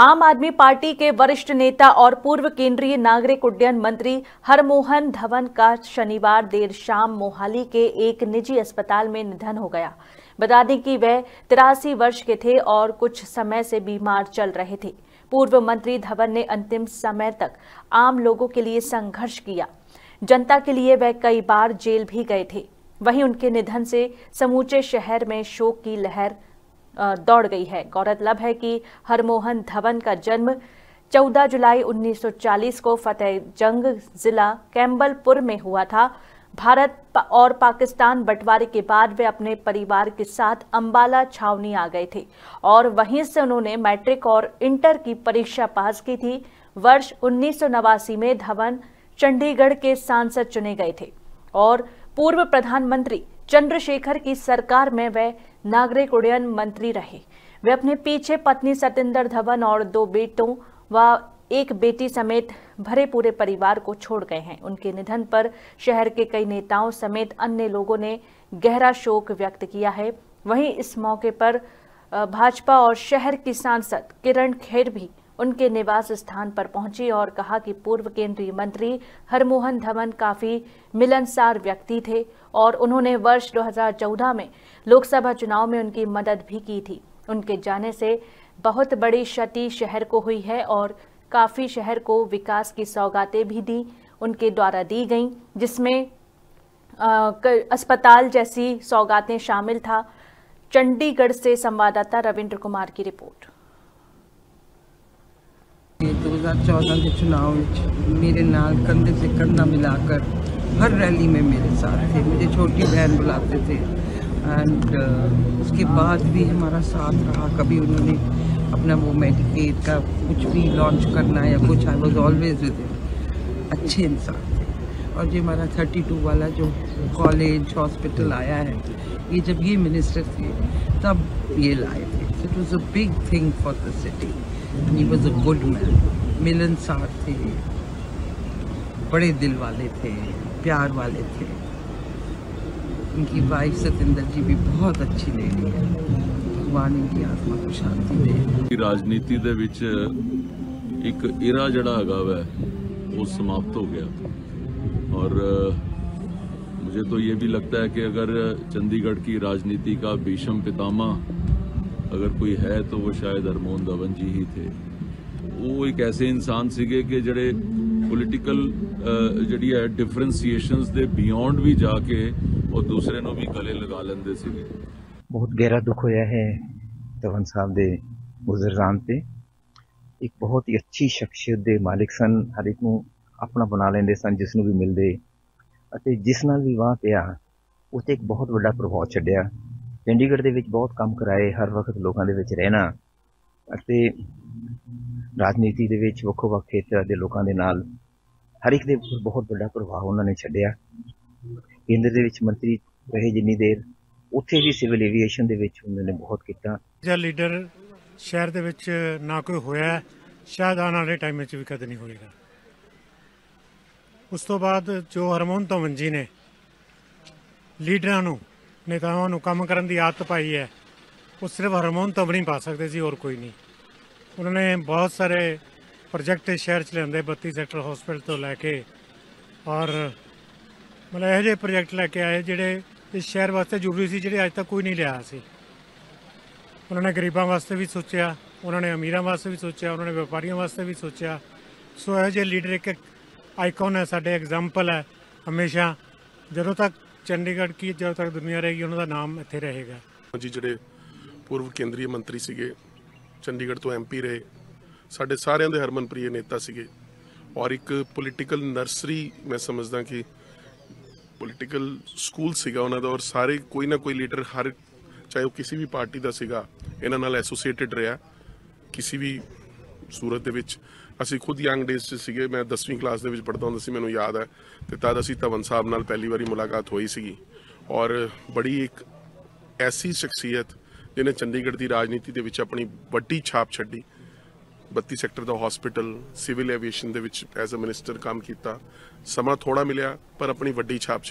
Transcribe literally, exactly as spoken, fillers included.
आम आदमी पार्टी के वरिष्ठ नेता और पूर्व केंद्रीय नागरिक उड्डयन मंत्री हरमोहन धवन का शनिवार देर शाम मोहाली के एक निजी अस्पताल में निधन हो गया। बता दें कि वह तिरासी वर्ष के थे और कुछ समय से बीमार चल रहे थे। पूर्व मंत्री धवन ने अंतिम समय तक आम लोगों के लिए संघर्ष किया। जनता के लिए वह कई बार जेल भी गए थे। वहीं उनके निधन से समूचे शहर में शोक की लहर दौड़ गई है। गौरतलब है कि हरमोहन धवन का जन्म चौदह जुलाई उन्नीस सौ चालीस को फतेहजंग जिला कैम्बलपुर में हुआ था। भारत और पाकिस्तान बंटवारे के बाद वे अपने परिवार के साथ अंबाला छावनी आ गए थे और वहीं से उन्होंने मैट्रिक और इंटर की परीक्षा पास की थी। वर्ष उन्नीस सौ नवासी में धवन चंडीगढ़ के सांसद चुने गए थे और पूर्व प्रधानमंत्री चंद्रशेखर की सरकार में वे नागरिक उड्डयन मंत्री रहे। वे अपने पीछे पत्नी सतिंदर धवन और दो बेटों व एक बेटी समेत भरे पूरे परिवार को छोड़ गए हैं। उनके निधन पर शहर के कई नेताओं समेत अन्य लोगों ने गहरा शोक व्यक्त किया है। वहीं इस मौके पर भाजपा और शहर की सांसद किरण खेर भी उनके निवास स्थान पर पहुंची और कहा कि पूर्व केंद्रीय मंत्री हरमोहन धवन काफी मिलनसार व्यक्ति थे और उन्होंने वर्ष दो हज़ार चौदह में लोकसभा चुनाव में उनकी मदद भी की थी। उनके जाने से बहुत बड़ी क्षति शहर को हुई है और काफी शहर को विकास की सौगातें भी दी उनके द्वारा दी गईं, जिसमें अस्पताल जैसी सौगातें शामिल था। चंडीगढ़ से संवाददाता रविंद्र कुमार की रिपोर्ट। दो हज़ार चौदह के चुनाव में मेरे नाल कंधे से कंधा मिलाकर हर रैली में मेरे साथ थे। मुझे छोटी बहन बुलाते थे एंड uh, उसके बाद भी हमारा साथ रहा। कभी उन्होंने अपना वो मेडिकेट का कुछ भी लॉन्च करना या कुछ, I was always with him. अच्छे इंसान थे। और जो हमारा थर्टी टू वाला जो कॉलेज हॉस्पिटल आया है, ये जब ये मिनिस्टर थे तब ये लाए थे। It was a big thing for the city. He was a good man, मिलनसार थे, बड़े दिल वाले थे, प्यार वाले थे। उनकी वाइफ सतिंदर जी भी बहुत अच्छी लेडी है। भगवान इनकी आत्मा को शांति दे। राजनीति दे विच एक इरा जड़ा हैगा वै वो समाप्त हो गया और मुझे तो ये भी लगता है कि अगर चंडीगढ़ की राजनीति का भीष्म पितामह अगर कोई है तो वो शायद हरमोहन धवन जी ही थे। वो एक ऐसे इंसान सीगे कि जड़े पॉलिटिकल जड़ी है डिफरेंशिएशंस दे बियॉन्ड भी जाके और दूसरे नो भी गले लगा लेंदे सीगे। बहुत गहरा दुख होया है धवन साहब दे गुजर जान ते। एक बहुत ही अच्छी शख्सियत दे मालिक सन, हर एक नू अपना बना लेंदे सन, जिस नू भी मिलदे अते जिस नाल भी वाह पिया उते एक बहुत बड़ा प्रभाव छड्डिया। चंडीगढ़ दे विच बहुत काम कराए, हर वक्त लोगों दे विच रहना अते राजनीति दे विच वक्खो वक्ख खेतरां दे लोकां दे नाल हर एक दे बहुत बड़ा प्रभाव उन्होंने छड्डिया। केंद्र दे विच मंत्री रहे जिन्नी देर, उत्थे भी सिविल एविएशन दे विच उन्होंने बहुत किया। जो लीडर शहर दे विच ना कोई होया, शायद आने वाले टाइम में भी कदे नहीं होएगा। उस तो बाद जो हरमोहन धवन जी ने लीडरां नूं नेतावां नूं काम करन दी आदत पाई है, वो सिर्फ हरमोहन धवन ही पा सकते सी और कोई नहीं। उन्होंने बहुत सारे प्रोजेक्ट शहर च लियाए, बत्ती सैक्टर हॉस्पिटल तो लैके और मतलब यह जे प्रोजेक्ट लैके आए जिहड़े इस शहर वास्ते जरूरी सी, जिहड़े अज तक कोई नहीं लिया सी। उन्होंने गरीबां वास्ते भी सोचा, उन्होंने अमीरां वास्ते भी सोचा, उन्होंने व्यापारियों वास्ते भी सोचा। सो यह जे लीडर एक आइकॉन है, साडे एग्जाम्पल है। हमेशा जदों तक चंडीगढ़ की जब तक दुनिया रहेगी उन्होंने नाम इत्थे रहेगा। जी ਜਿਹੜੇ पूर्व केंद्रीय मंत्री ਸੀਗੇ, चंडीगढ़ तो एम पी रहे, ਸਾਡੇ ਸਾਰਿਆਂ ਦੇ ਹਰਮਨਪ੍ਰਿय नेता ਸੀਗੇ और एक पॉलिटिकल नर्सरी मैं समझदा कि पॉलिटिकल स्कूल ਸੀਗਾ ਉਹਨਾਂ ਦਾ। और सारे कोई ना कोई लीडर हर चाहे वो किसी भी पार्टी ਦਾ ਸੀਗਾ ਇਹਨਾਂ ਨਾਲ ਐਸੋਸੀਏਟਡ ਰਿਹਾ किसी भी सूरत ਦੇ ਵਿੱਚ। ਅਸੀਂ खुद यंग डेज 'ਚ ਸੀਗੇ, मैं दसवीं क्लास ਦੇ ਵਿੱਚ ਪੜ੍ਹਦਾ ਹੁੰਦਾ ਸੀ, ਮੈਨੂੰ याद है। तो तद असी धवन साहब नाल पहली बारी मुलाकात हुई सी और बड़ी एक ऐसी शख्सियत जिन्हें चंडीगढ़ की राजनीति दे विच अपनी वड्डी छाप छड्डी। बत्ती सैक्टर का हॉस्पिटल, सिविल एविएशन दे विच एज अ मिनिस्टर काम किया। समा थोड़ा मिलिया पर अपनी वड्डी छाप